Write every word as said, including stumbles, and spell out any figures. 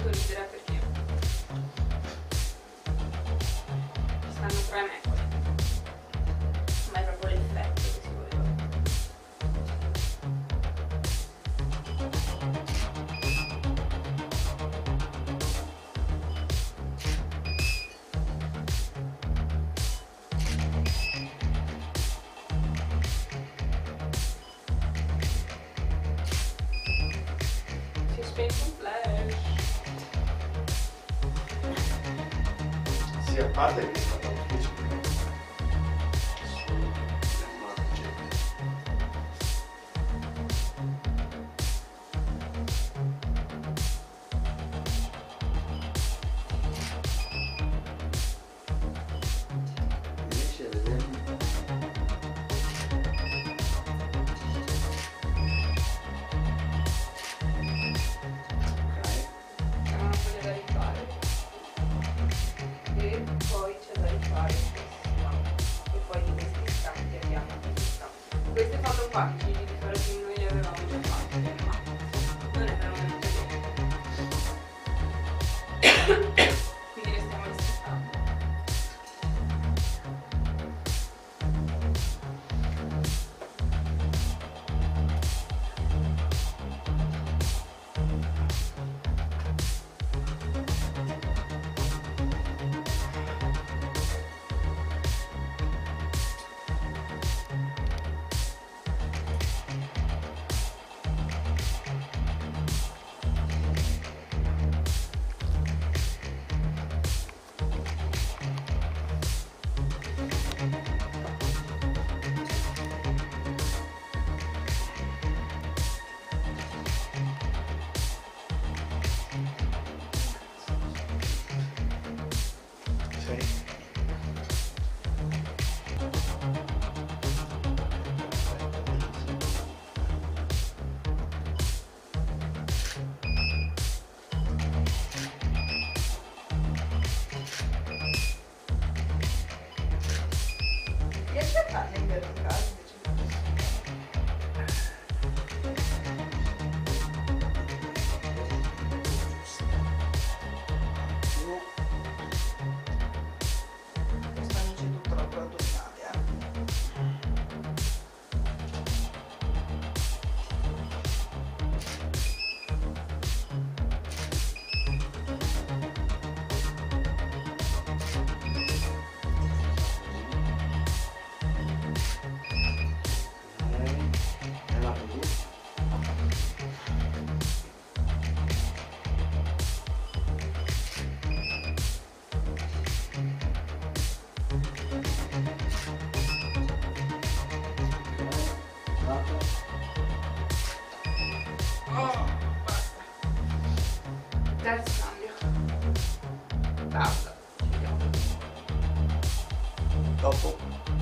fatto ridere perché ci stanno tre me, ma è proprio l'effetto che si voleva. Si è spento un flash. Sì, a parte che è stato difficile. Riesci a vedermi? Ok. C'è una foglia da rifare e poi c'è da rifare questa e poi di questi scatti abbiamo questa. Queste foto facili di solito noi le avevamo già fatte, ma non erano venute bene, quindi le stiamo rispettando. Sì. Riesci a farle in verticale invece? Questa non c'è tutta la tua addominale, eh? E la vedi? Lato. Oh, basta. Terzo cambio. Basta. Chiudiamo. Dopo.